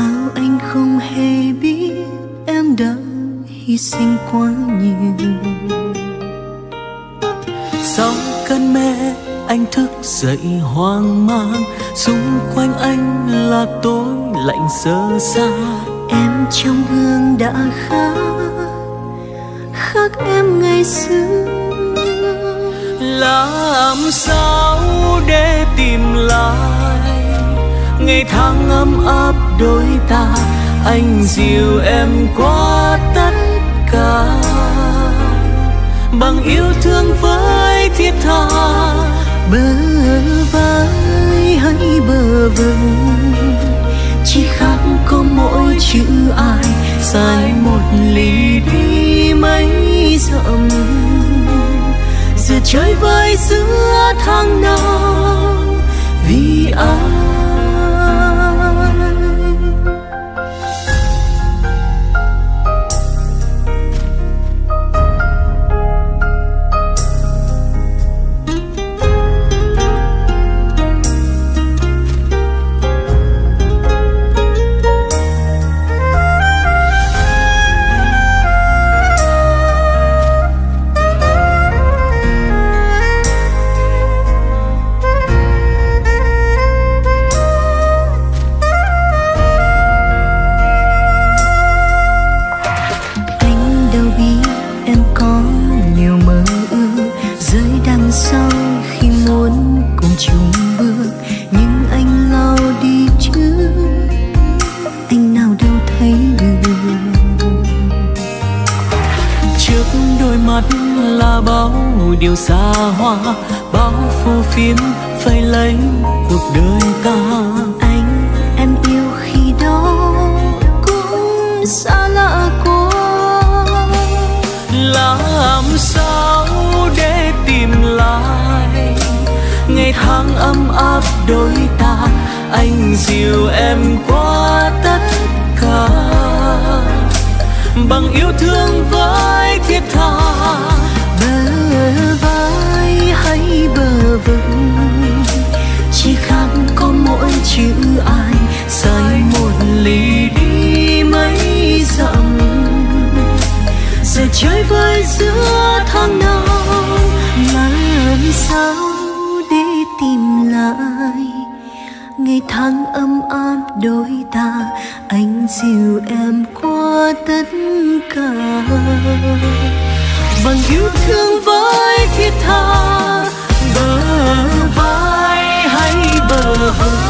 sao anh không hề biết em đã hy sinh quá nhiều. Sau cơn mê anh thức dậy hoang mang, xung quanh anh là tối lạnh sơ xa. Em trong gương đã khác em ngày xưa. Làm sao để tìm lại ngày tháng ấm áp đôi ta, anh dìu em qua tất cả bằng yêu thương với thiết tha. Bờ vai hay bờ vực, chỉ khác có mỗi chữ ai, dài một ly đi mấy dặm. Giờ chơi vơi giữa tháng năm vì ai. Điều xa hoa, bao phô phiếm phải lấy cuộc đời ta. Anh em yêu khi đó cũng xa lạ quá. Làm sao để tìm lại ngày tháng ấm áp đôi ta, anh dìu em qua tất cả bằng yêu thương với thiết tha. Bờ vai hay bờ vực, chỉ khác có mỗi chữ ai, dài một ly đi mấy dặm. Giờ chơi vơi giữa tháng năm, làm sao để tìm lại ngày tháng ấm áp đôi ta, anh dìu em qua tất cả bằng yêu thương với thiết tha. Bờ vai hay bờ vực,